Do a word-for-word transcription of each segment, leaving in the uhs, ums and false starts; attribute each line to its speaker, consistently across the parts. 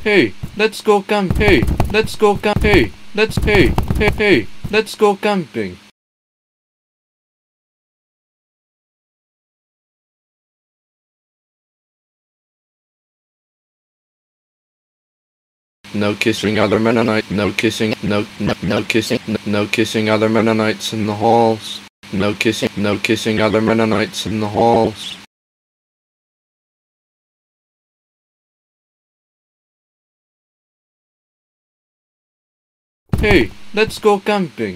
Speaker 1: Hey, let's go camp. Hey, let's go camp. Hey, let's hey, hey, hey, let's go camping. No kissing other Mennonites. No kissing. No, no, no kissing. No, no kissing other Mennonites in the halls. No kissing. No kissing other Mennonites in the halls. Hey, let's go camping.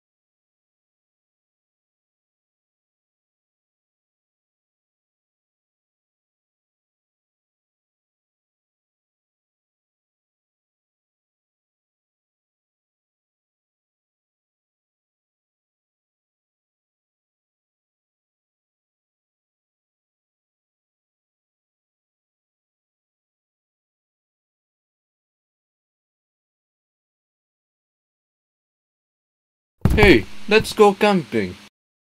Speaker 1: Hey, let's go camping.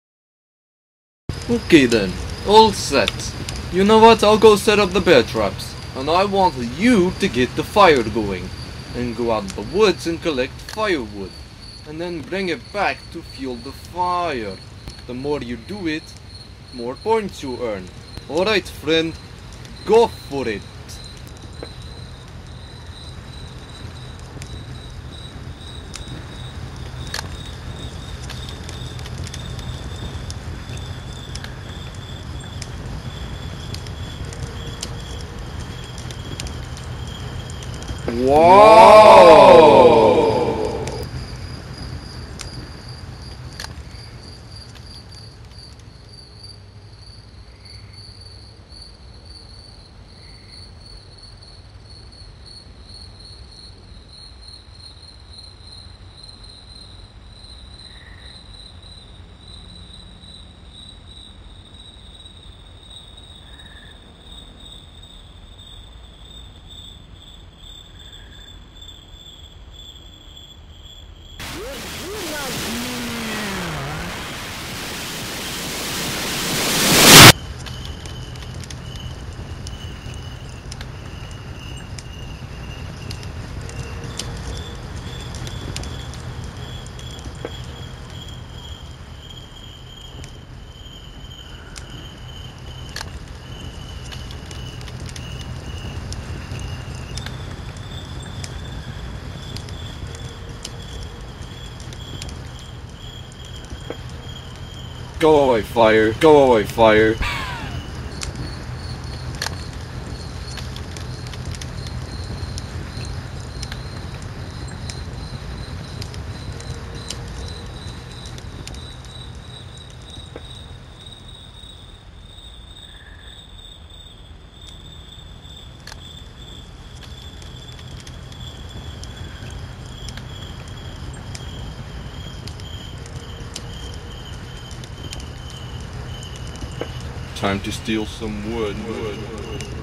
Speaker 1: Okay then, all set. You know what, I'll go set up the bear traps. And I want you to get the fire going. And go out in the woods and collect firewood. And then bring it back to fuel the fire. The more you do it, more points you earn. Alright friend, go for it. Whoa! Go away, fire. Go away, fire. Time to steal some wood. wood.